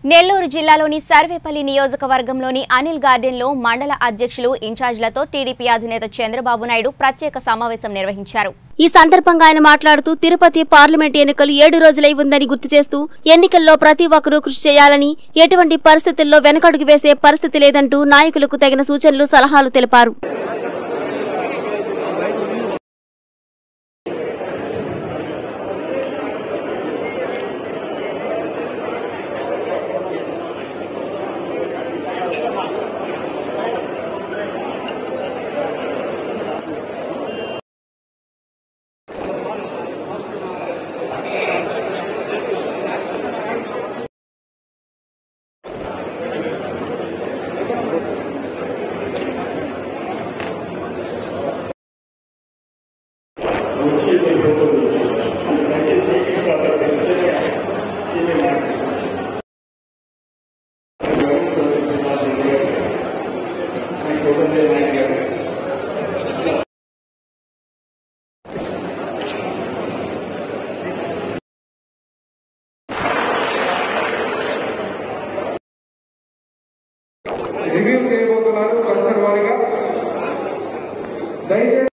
నెల్లూరు జిల్లాలోని సర్వేపల్లి నియోజకవర్గంలోని అనిల్ గార్డెన్లో మండల అధ్యక్షులు ఇన్ఛార్జ్లతో టీడీపీ అధినేత చంద్రబాబు నాయుడు ప్రత్యేక సమావేశం నిర్వహించారు. ఈ సందర్భంగా ఆయన మాట్లాడుతూ తిరుపతి పార్లమెంట్ ఎన్నికలు 7 రోజులై ఉందని గుర్తు చేస్తూ ఎన్నికల్లో ప్రతి ఒక్కరూ కృషి చేయాలని, ఎటువంటి పరిస్థితుల్లో వెనకడుగు వేసే పరిస్థితి లేదంటూ నాయకులకు తగిన సూచనలు, సలహాలు తెలిపారు. రివ్యూ చేయబోతున్నారు క్లస్టర్ వారీగా. దయచేసి